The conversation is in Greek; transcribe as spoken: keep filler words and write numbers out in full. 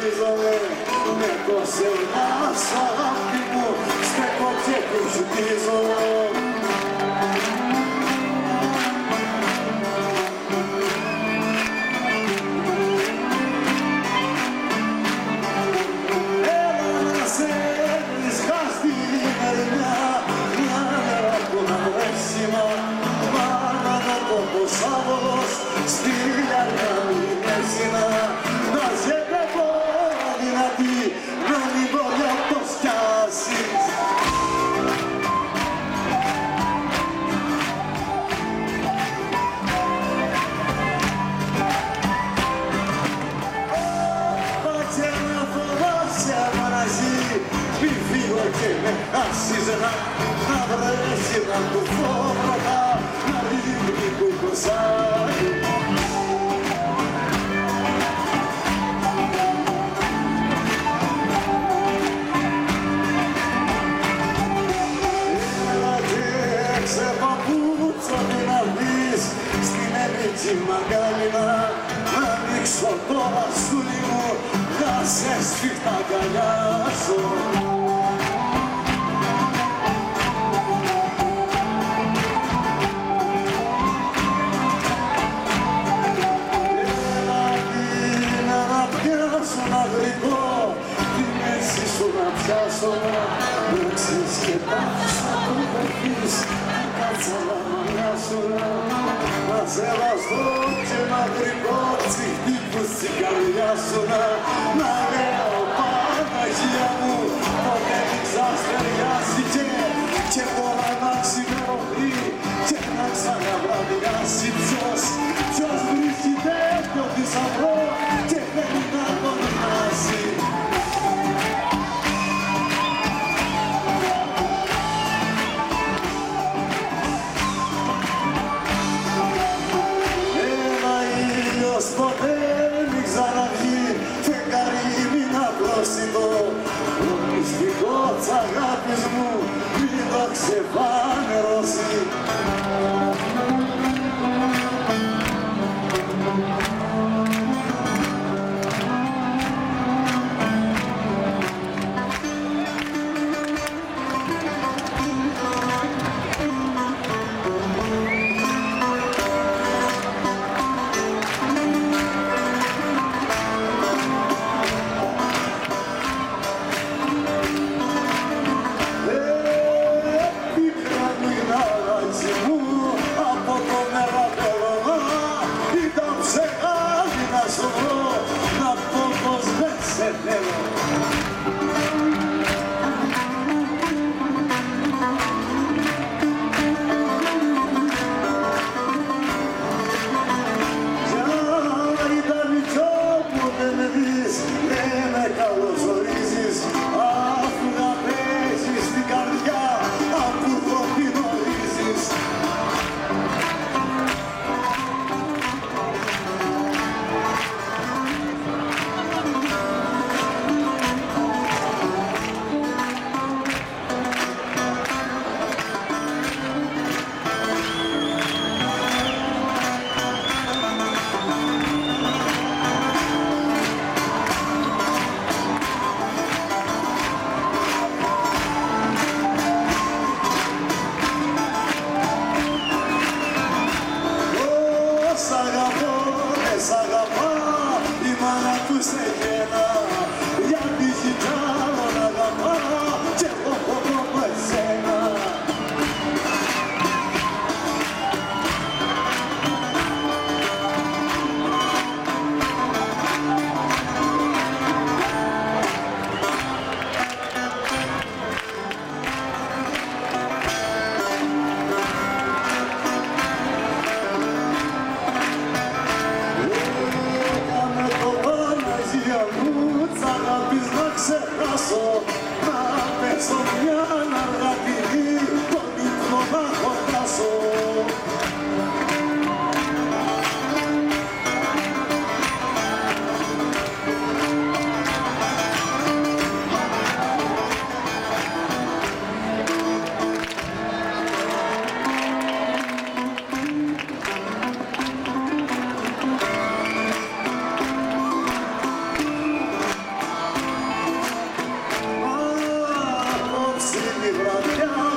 χωρίζομαι με το σένα σ' αγάπη μου στέκω και κουζουτίζω. Σάββος στη λιαριά είναι σύνα να σε βλέπω δυνατή να μην μπορεί να το σκιάσεις. Πάτσε να φοβάσαι μαζί μη φύγω και με χάσεις να να βρέσει να του φόβρωτα να ρίχνει κουκουσάκι. Έλα και ξεπαπούτσονται να μπεις στην ελληνική μαγκάλινα να ανοίξω το μπαστούνι μου να σε σφίχτα αγκαλιάσω. Πιάσω να ξεσκεπάσω το πέφτεις κάτσα να μαλλιάσω να σεβαστώ και να γρηγώ τσιχτύπους στην καρδιά σου να λέω Παναγία μου ποτέ μην ξαστεριάστηκε και τώρα να ξημερωθεί και να ξαναβραδιάσει ποιος ποιος βρίσκει τέτοιο θησαυρό και θέλει να τον χάσει. Ποτέ μην ξαναβγεί φεγγάρι μην απρόσιτο το μυστικό της αγάπης μου μην το ξεφανερώσει. βραδιά